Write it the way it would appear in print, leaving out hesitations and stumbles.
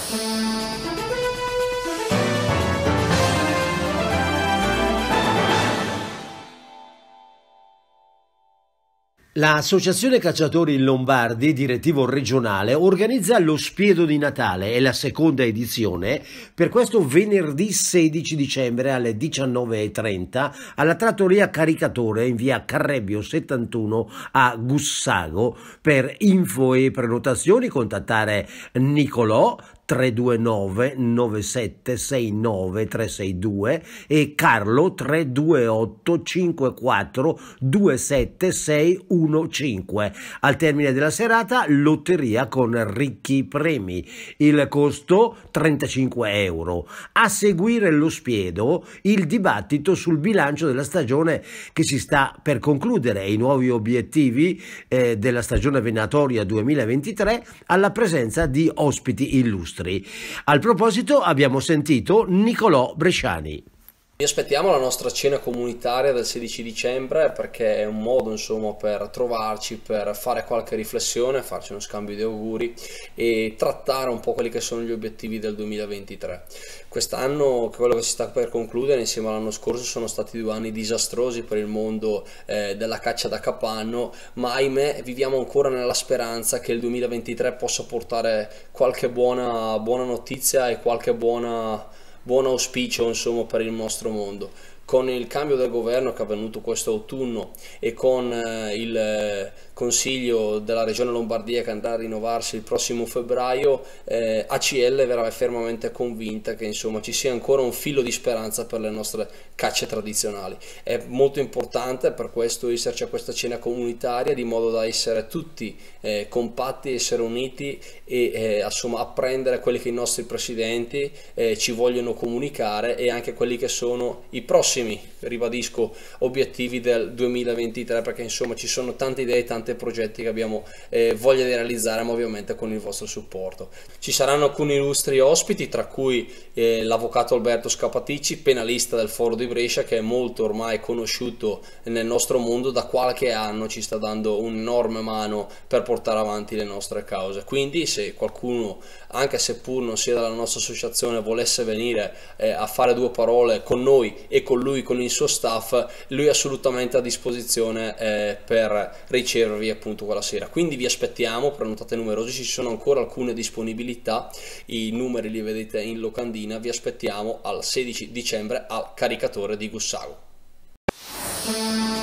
L'Associazione Cacciatori Lombardi, direttivo regionale, organizza lo Spiedo di Natale e la seconda edizione per questo venerdì 16 dicembre alle 19:30 alla trattoria Caricatore in via Carrebbio 71 a Gussago. Per info e prenotazioni contattare Nicolò 329 9769 362 e Carlo 328 54 27 615. Al termine della serata lotteria con ricchi premi. Il costo 35 euro. A seguire lo spiedo il dibattito sul bilancio della stagione che si sta per concludere e i nuovi obiettivi della stagione venatoria 2023 alla presenza di ospiti illustri. Al proposito abbiamo sentito Nicolò Bresciani. Vi aspettiamo alla nostra cena comunitaria del 16 dicembre perché è un modo insomma per trovarci, per fare qualche riflessione, farci uno scambio di auguri e trattare un po' quelli che sono gli obiettivi del 2023. Quest'anno, quello che si sta per concludere insieme all'anno scorso, sono stati 2 anni disastrosi per il mondo della caccia da capanno, ma ahimè viviamo ancora nella speranza che il 2023 possa portare qualche buona notizia e qualche buon auspicio insomma per il nostro mondo. Con il cambio del governo che è avvenuto questo autunno e con il Consiglio della Regione Lombardia che andrà a rinnovarsi il prossimo febbraio, ACL verrà fermamente convinta che insomma ci sia ancora un filo di speranza per le nostre cacce tradizionali. È molto importante per questo esserci a questa cena comunitaria, di modo da essere tutti compatti, essere uniti e insomma apprendere quelli che i nostri presidenti ci vogliono comunicare e anche quelli che sono i prossimi, ribadisco, obiettivi del 2023, perché insomma ci sono tante idee, tanti progetti che abbiamo voglia di realizzare, ma ovviamente con il vostro supporto. Ci saranno alcuni illustri ospiti, tra cui l'avvocato Alberto Scapaticci, penalista del Foro di Brescia, che è molto ormai conosciuto nel nostro mondo, da qualche anno ci sta dando un'enorme mano per portare avanti le nostre cause. Quindi se qualcuno, anche seppur non sia della nostra associazione, volesse venire a fare 2 parole con noi e con lui, con il suo staff, lui è assolutamente a disposizione per ricevervi appunto quella sera. Quindi vi aspettiamo, prenotate numerosi, ci sono ancora alcune disponibilità, i numeri li vedete in locandina. Vi aspettiamo al 16 dicembre al Caricatore di Gussago.